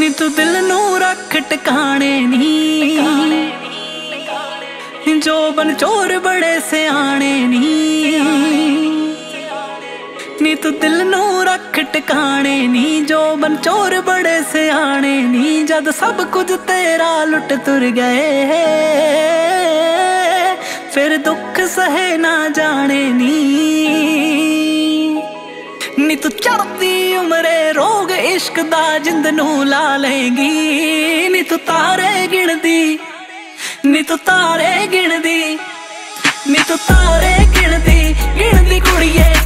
नी तू दिल नू रख टिकाने नी, जो बन चोर बड़े सियाने नी। नी तू दिल नू रख टिकाने नी, जो बन चोर बड़े सियाने नी। जद सब कुछ तेरा लुट तुर गए, फिर दुख सहे ना जाने नी। नी तू चढ़ती उमरे रोग इश्क दा जिंद नू ला लेंगी। नी तू तारे गिनदी, नी तू तारे गिनदी, नी तू तारे गिनदी गिनदी कुड़िए।